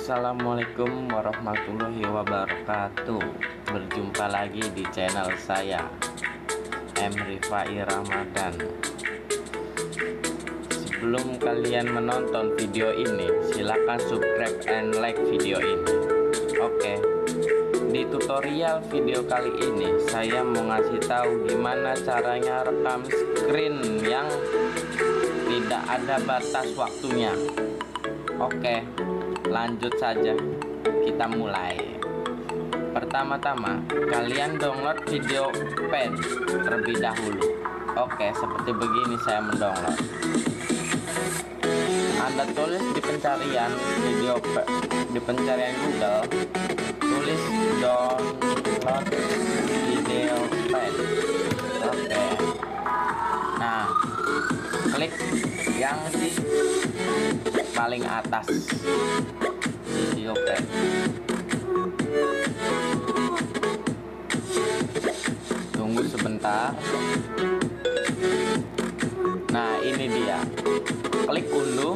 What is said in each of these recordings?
Assalamualaikum warahmatullahi wabarakatuh. Berjumpa lagi di channel saya, M. Rifai Ramadan. Sebelum kalian menonton video ini, silakan subscribe and like video ini. Oke, di tutorial video kali ini saya mau ngasih tahu gimana caranya rekam screen yang tidak ada batas waktunya. Oke, lanjut saja, kita mulai. Pertama-tama kalian download video pad terlebih dahulu. Oke, seperti begini saya mendownload. Anda tulis di pencarian video pad, di pencarian Google, tulis download video pad. Oke, nah klik yang di paling atas video pad. Tunggu sebentar. Nah, ini dia. Klik unduh.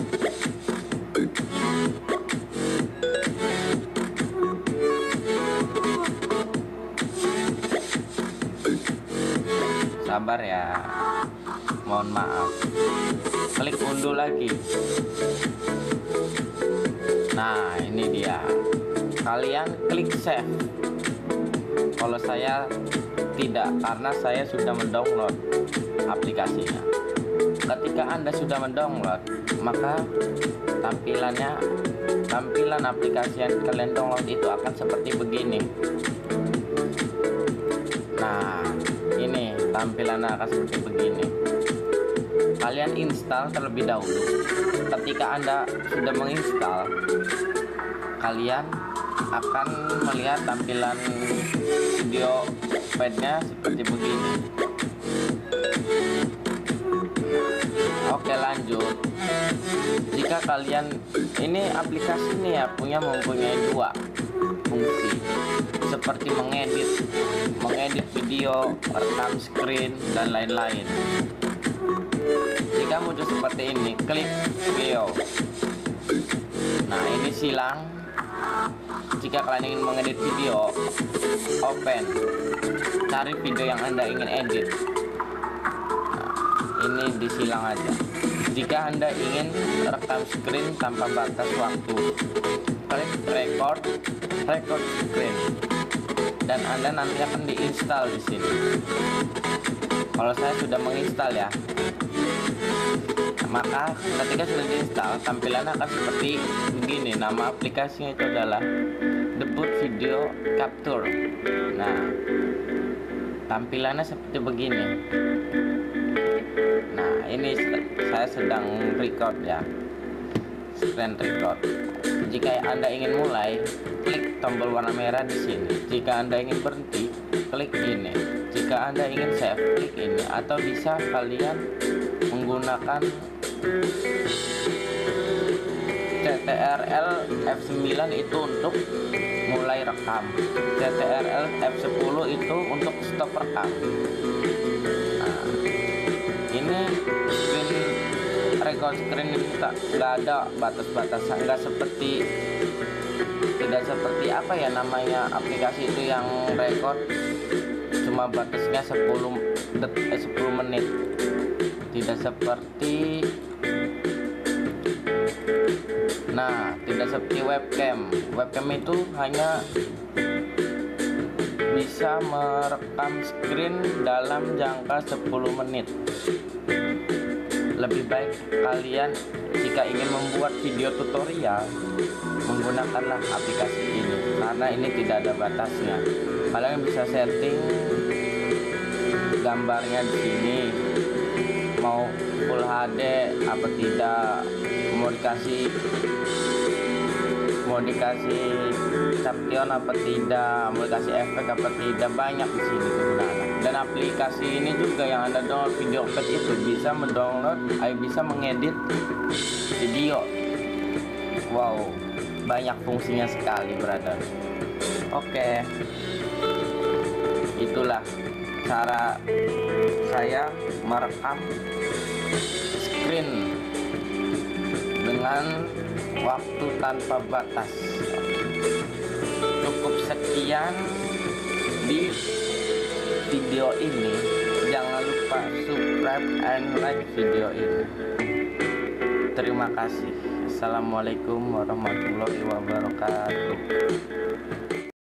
Sabar ya, mohon maaf. Klik unduh lagi. Nah, ini dia. Kalian klik save. Kalau saya tidak, karena saya sudah mendownload aplikasinya. Ketika Anda sudah mendownload, maka tampilan aplikasi yang kalian download itu akan seperti begini. Nah, ini tampilannya akan seperti begini. Kalian install terlebih dahulu. Ketika Anda sudah menginstal, kalian akan melihat tampilan video padnya seperti begini. Oke, lanjut. Jika kalian, ini aplikasi ini ya mempunyai dua fungsi, seperti mengedit video, rekam screen, dan lain-lain. Jika muncul seperti ini, klik video. Nah, ini silang. Jika kalian ingin mengedit video, open, cari video yang Anda ingin edit. Nah, ini disilang aja. Jika Anda ingin rekam screen tanpa batas waktu, klik record screen, dan Anda nanti akan diinstal di sini. Kalau saya sudah menginstal ya, maka ketika sudah diinstal, tampilannya akan seperti begini. Nama aplikasinya itu adalah Debut Video Capture. Nah, tampilannya seperti begini. Nah, ini saya sedang record ya, screen record. Jika Anda ingin mulai, klik tombol warna merah di sini. Jika Anda ingin berhenti, klik ini. Jika Anda ingin save, klik ini. Atau bisa kalian menggunakan CTRL F9 itu untuk mulai rekam, CTRL F10 itu untuk stop rekam. Nah, ini screen record screen ini nggak ada batas-batasan, tidak seperti apa ya namanya aplikasi itu yang record cuma batasnya 10 menit. Tidak seperti webcam. Webcam itu hanya bisa merekam screen dalam jangka 10 menit. Lebih baik kalian jika ingin membuat video tutorial, menggunakanlah aplikasi ini, karena ini tidak ada batasnya. Kalian bisa setting gambarnya di sini, mau full HD apa tidak, mau dikasih caption apa tidak, mau dikasih efek apa tidak, banyak di sini kegunaan. Dan aplikasi ini juga yang Anda download video pad itu bisa bisa mengedit video. Wow, banyak fungsinya sekali, brother. Oke, itulah cara saya merekam screen dengan waktu tanpa batas. Cukup sekian di video ini. Jangan lupa subscribe and like video ini. Terima kasih. Assalamualaikum warahmatullahi wabarakatuh.